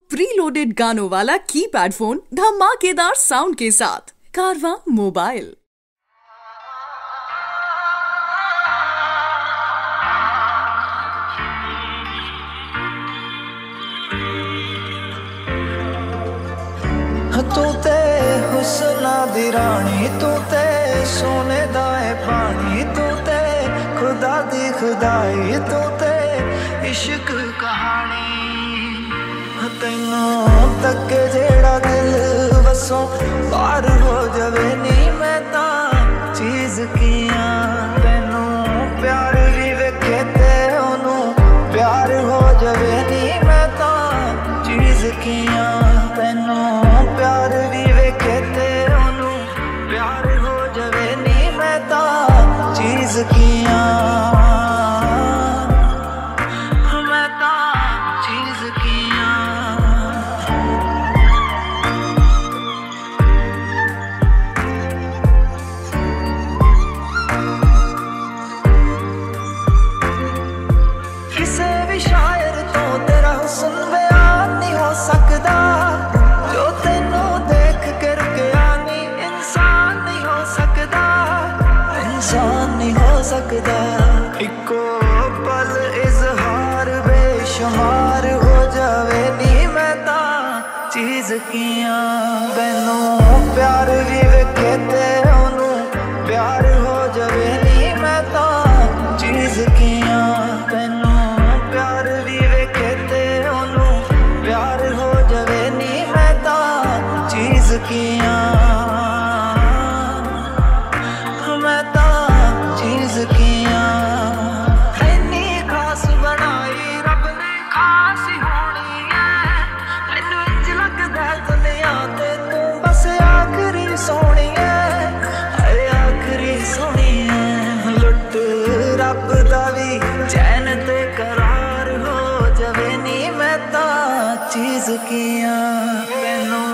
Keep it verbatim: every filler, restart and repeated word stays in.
Preloaded गानों वाला keypad phone धमाकेदार साउंड के साथ कारवां मोबाइल। तू ते हुस्ना दी रानी, तू ते सोने दा है पानी, तू ते खुदा दी खुदाई, तू ते इश्क कहानी। तैनूं तक जेड़ा दिल वसों बाहर हो जावे नी, मैं तां चीज कियां। तैनूं प्यार भी वेखे ते ओनू प्यार हो जावे नी, मैं तां चीज कियां। तैनूं प्यार भी वेखे ते ओनू प्यार हो जावे नी, मैं तां चीज कियां। मैं तां चीज कियां। किसे भी शायर तो तेरा हुस्न बयान नहीं हो सकदा, जो तेनू देख कर के आनी इंसान नहीं हो सकदा, इंसान नहीं हो सकदा। इको पल इजहार बेशुमार हो जावे नी, मैं तां चीज कियां। तैनूं प्यार भी वेखे ते ओनू प्यार हो जावे नी, मैं तां चीज कियां। तैनूं प्यार भी वेखे ते ओनू प्यार हो जावे नी, मैं तां चीज कियां। मैं तां चीज कियां। इन्नी खास बनाई रब ने खास ही होनी है, मैनू इंज लगदा दुनिया ते तू बस आखरी सोहनी है, हाय आखरी सोहनी है। लुट रब दा भी चैन ते करार हो जावे नी, मैं तां चीज कियां। मैनू